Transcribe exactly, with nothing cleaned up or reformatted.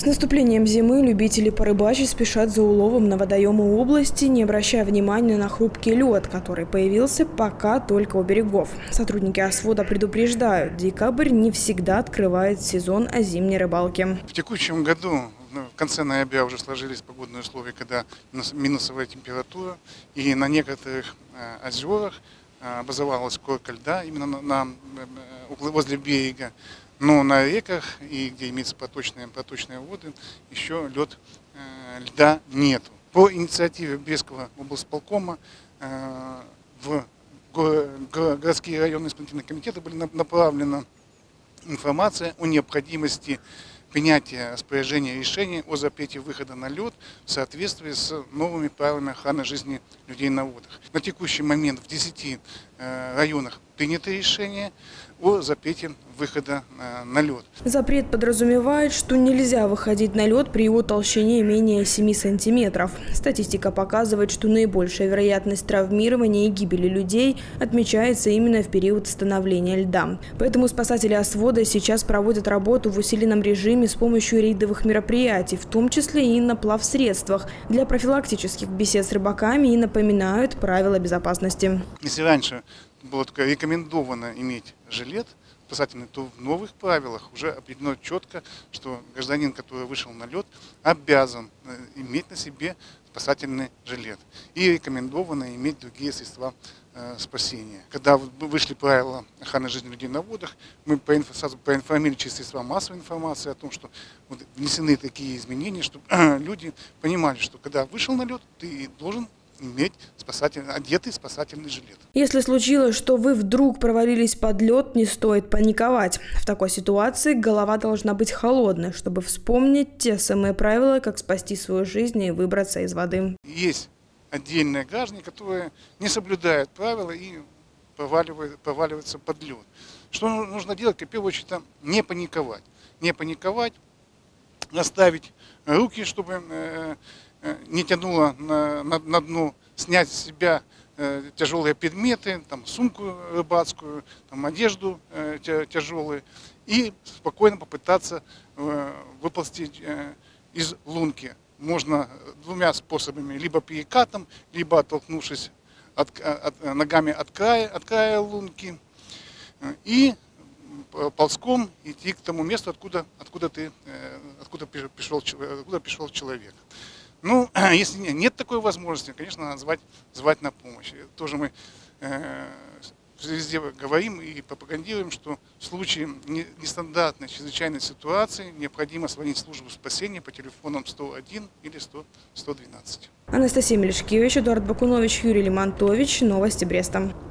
С наступлением зимы любители порыбачить спешат за уловом на водоемы области, не обращая внимания на хрупкий лед, который появился пока только у берегов. Сотрудники Освода предупреждают, декабрь не всегда открывает сезон зимней рыбалки. В текущем году, в конце ноября, уже сложились погодные условия, когда минусовая температура, и на некоторых озерах образовалась корка льда именно на, на, возле берега. Но на реках, и где имеются проточные, проточные воды, еще лед, э, льда нет. По инициативе Брестского облсполкома э, в го, го, городские районные исполнительные комитеты были направлена информация о необходимости принятия распоряжения решения о запрете выхода на лед в соответствии с новыми правилами охраны жизни людей на водах. На текущий момент в десяти э, районах принято решение о запрете выхода э, на лед. Запрет подразумевает, что нельзя выходить на лед при его толщине менее семи сантиметров. Статистика показывает, что наибольшая вероятность травмирования и гибели людей отмечается именно в период становления льда. Поэтому спасатели Освода сейчас проводят работу в усиленном режиме с помощью рейдовых мероприятий, в том числе и на плавсредствах, для профилактических бесед с рыбаками, и напоминают правила безопасности. Если раньше было только рекомендовано иметь жилет спасательный, то в новых правилах уже определено четко, что гражданин, который вышел на лед, обязан иметь на себе спасательный жилет. И рекомендовано иметь другие средства э, спасения. Когда вышли правила охраны жизни людей на водах, мы сразу проинформировали через средства массовой информации о том, что вот внесены такие изменения, чтобы люди понимали, что когда вышел на лед, ты должен иметь спасательный, одетый спасательный жилет. Если случилось, что вы вдруг провалились под лед, не стоит паниковать. В такой ситуации голова должна быть холодной, чтобы вспомнить те самые правила, как спасти свою жизнь и выбраться из воды. Есть отдельные граждане, которые не соблюдают правила и проваливают, проваливаются под лед. Что нужно делать? В первую очередь, не паниковать. Не паниковать, наставить руки, чтобы не тянуло на, на, на дно, снять с себя э, тяжелые предметы, там, сумку рыбацкую, там, одежду э, тяжелую, и спокойно попытаться э, выползти э, из лунки. Можно двумя способами: либо перекатом, либо оттолкнувшись от, от, ногами от края, от края лунки, э, и ползком идти к тому месту, откуда, откуда, ты, э, откуда, пришел, откуда пришел человек. Ну, если нет такой возможности, конечно, надо звать, звать на помощь. Тоже мы э, везде говорим и пропагандируем, что в случае нестандартной чрезвычайной ситуации необходимо звонить в службу спасения по телефонам сто один или сто сто двенадцать. Анастасия Мелешкевич, Эдуард Бакунович, Юрий Лимонтович. Новости Бреста.